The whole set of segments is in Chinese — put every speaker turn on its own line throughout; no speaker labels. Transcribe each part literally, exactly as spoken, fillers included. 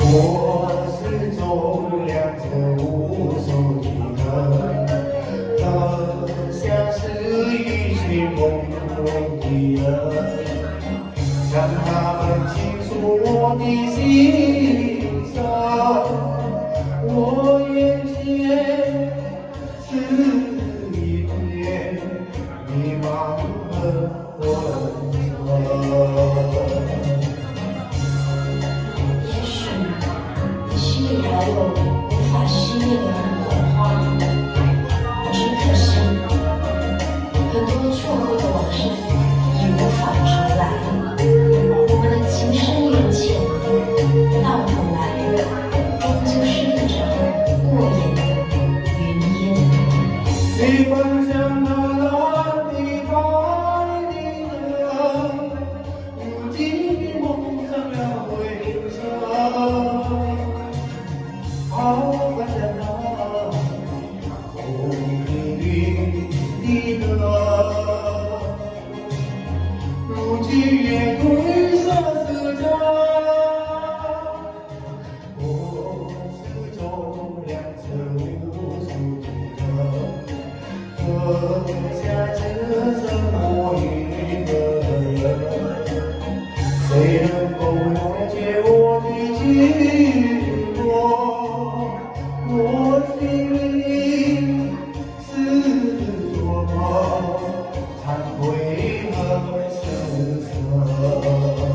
我是重量着无数的人，好像是一群朦胧的人，让他们清楚我的心声。我眼前是一片迷茫的混沌。
也许你心里还有无法熄灭的火花，只可惜很多错过的往事已无法重来。我们的情深缘浅，到头来终究是一场过眼的云烟。
你奔向那蓝的白的人，如今梦成了灰尘。好吧，在那红的绿的人，如今也褪色丝绸。我是重量着无数的人，喝下这生活一个人，谁能够了解我的寂寞？我心里是多么惭愧和失色。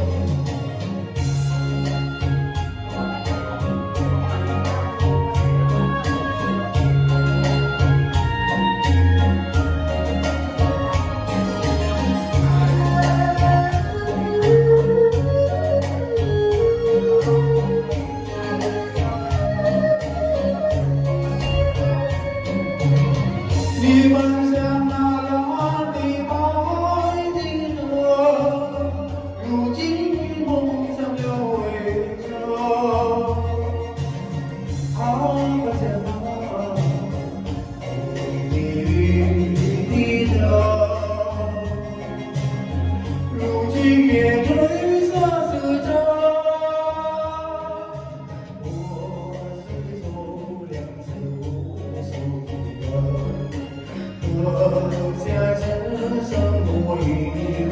你奔向那蓝的白的人，如今梦成了灰尘。好吧，在那红的绿的人，如今也褪色丝绸。我是重量着无数的人，喝下这生活一